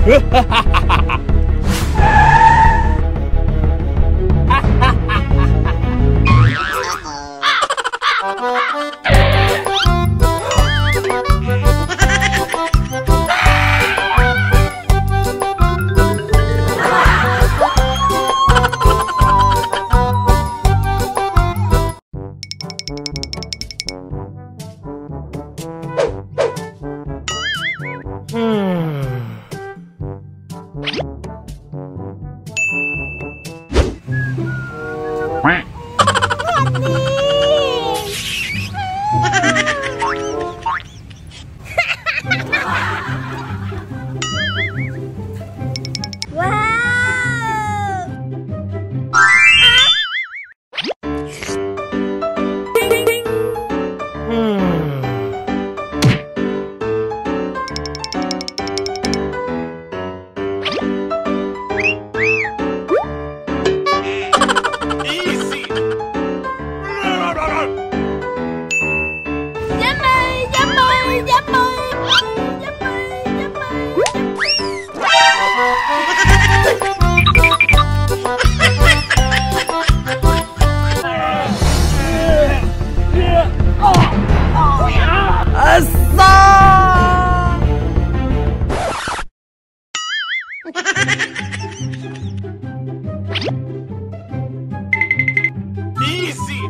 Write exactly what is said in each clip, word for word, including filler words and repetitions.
Easy.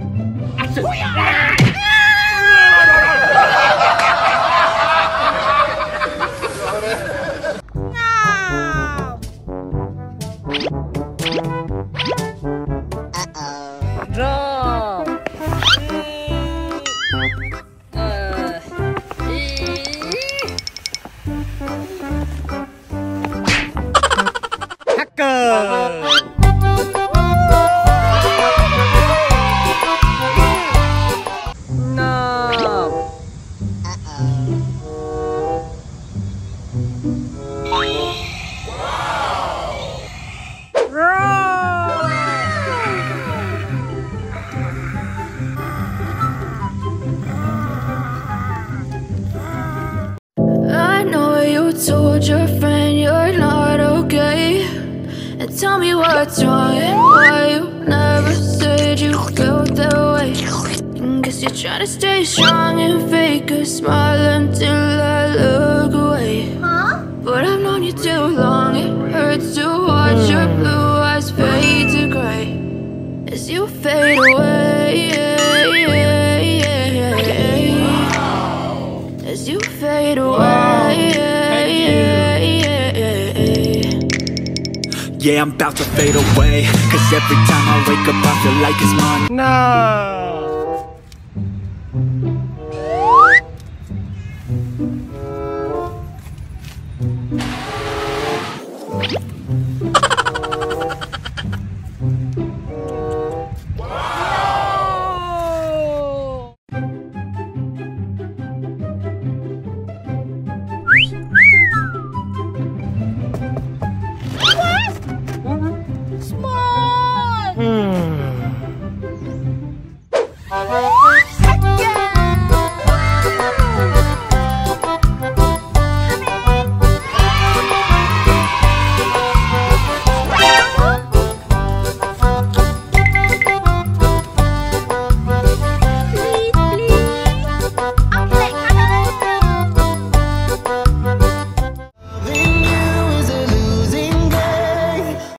Told your friend you're not okay, and tell me what's wrong and why you never said you felt that way. Guess you're trying to stay strong and fake a smile until I look away. Huh? But I've known you too long, it hurts to watch your blue eyes fade to gray as you fade away. As you fade away. Yeah, I'm about to fade away, cause every time I wake up I feel like it's Monday. No.